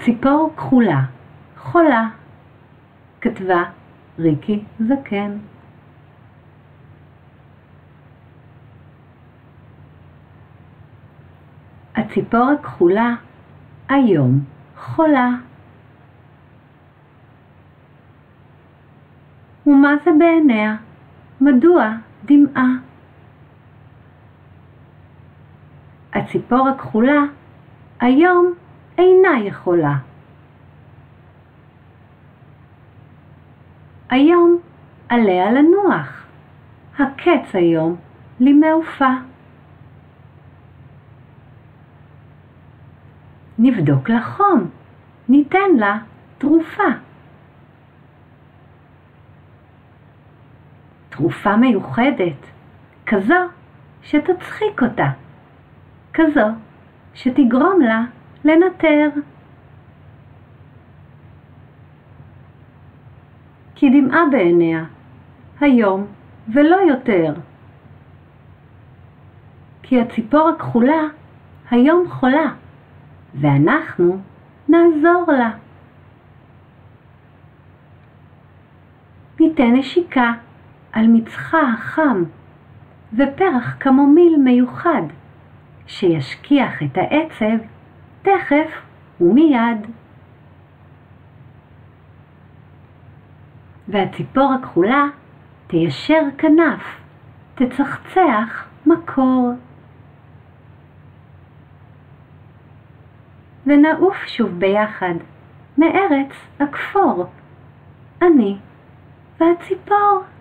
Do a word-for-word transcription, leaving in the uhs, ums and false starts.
ציפור כחולה, חולה, כתבה ריקי זקן. הציפור הכחולה היום חולה. ומה זה בעיניה? מדוע דמעה? הציפור הכחולה היום אינה יכולה. היום עליה לנוח, הקץ היום למעופה. נבדוק לה חום, ניתן לה תרופה. תרופה מיוחדת, כזו שתצחיק אותה, כזו שתגרום לה לנטר. כי דמעה בעיניה, היום ולא יותר. כי הציפור הכחולה היום חולה, ואנחנו נעזור לה. ניתן נשיקה על מצחה החם, ופרח כמומיל מיוחד, שישכיח את העצב תכף ומיד. והציפור הכחולה תיישר כנף, תצחצח מקור. ונעוף שוב ביחד מארץ הכפור, אני והציפור.